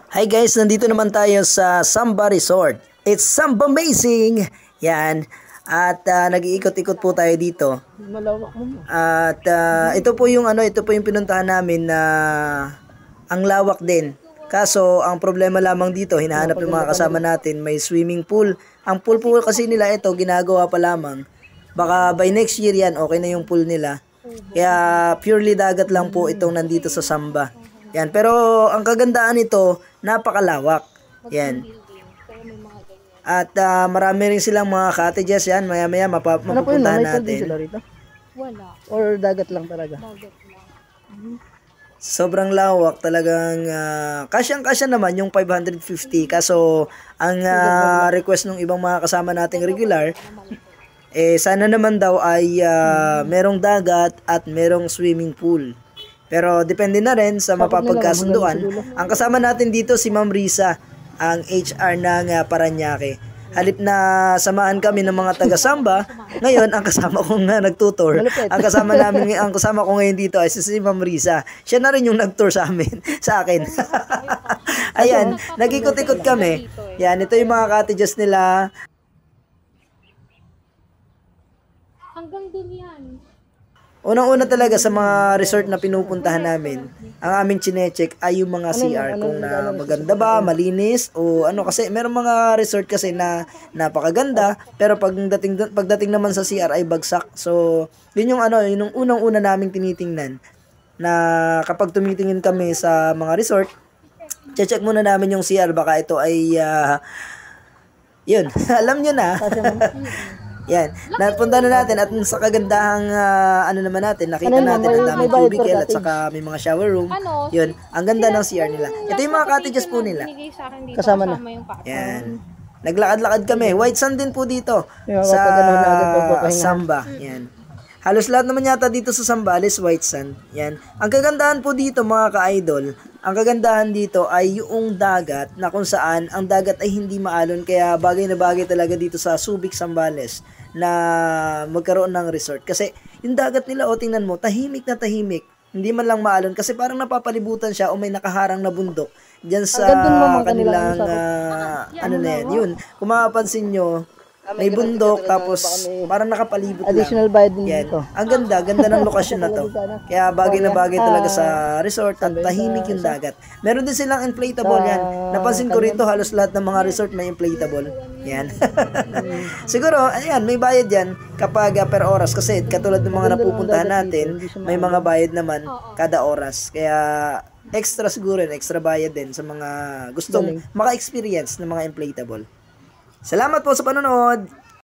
Hi guys, nandito naman tayo sa Samba Resort. It's Samba amazing! Yan. At nag-iikot-ikot po tayo dito. Malawak mo. At ito po yung pinuntahan namin na ang lawak din. Kaso ang problema lamang dito, hinahanap yung mga kasama natin, may swimming pool. Ang pool po kasi nila ito, ginagawa pa lamang. Baka by next year yan, okay na yung pool nila. Kaya purely dagat lang po itong nandito sa Samba. Yan, pero ang kagandaan nito, napakalawak. Yan. At marami rin silang mga cottages yan. Maya-maya mapupuntahan natin. Sila rito? Wala. Or dagat lang talaga? Dagat lang. Sobrang lawak talagang kasyang-kasya naman yung 550. Kaso ang request ng ibang mga kasama nating regular, sana naman daw ay merong dagat at merong swimming pool. Pero depende na rin sa mapapagkasunduan. Ang kasama natin dito si Ma'am Risa, ang HR ng Paranaque. Halip na samahan kami ng mga taga-Samba, ngayon ang kasama kong nagtutour. Ang kasama ko ngayon dito ay si Ma'am Risa. Siya na rin yung nag-tour sa amin, sa akin. Ayan, nag-ikot-ikot kami. Yan, ito yung mga cottages nila. Hanggang dun yan. Unang-una talaga sa mga resort na pinupuntahan namin, ang aming chinecheck ay yung mga CR, kung na maganda ba, malinis, o ano, kasi meron mga resort kasi na napakaganda, pero pagdating naman sa CR ay bagsak. So, yun yung unang-una naming tinitingnan, na kapag tumitingin kami sa mga resort, check muna namin yung CR, baka ito ay, yun, alam nyo na. Yan, napunta na natin at sa kagandahang naman natin, nakita natin ang daming cubicle at saka may mga shower room. Yun, ang ganda ng CR nila. Ito yung mga cottages po nila. Kasama na. Yan. Naglakad-lakad kami. White sand din po dito sa Samba. Yan. Halos lahat naman yata dito sa Sambales, white sand. Yan. Ang kagandahan po dito mga ka-idol, ang kagandahan dito ay yung dagat na kung saan ang dagat ay hindi maalon, kaya bagay na bagay talaga dito sa Subic, Sambales na magkaroon ng resort. Kasi yung dagat nila, tingnan mo, tahimik na tahimik. Hindi man lang maalon kasi parang napapalibutan siya o may nakaharang na bundok diyan sa kanilang yun. Kung mapapansin nyo, may bundok tapos parang nakapalibot lang. Additional bayad din dito. Ang ganda ng lokasyon na to. Kaya bagay na bagay talaga sa resort at tahimik yung dagat. Meron din silang inflatable yan. Napansin ko rito halos lahat ng mga resort may inflatable. Yan. Siguro, ayan, may bayad yan kapag per oras kasi katulad ng mga napupuntahan natin, may mga bayad naman kada oras. Kaya extra siguro, extra bayad din sa mga gustong maka-experience ng mga inflatable. Salamat po sa panonood!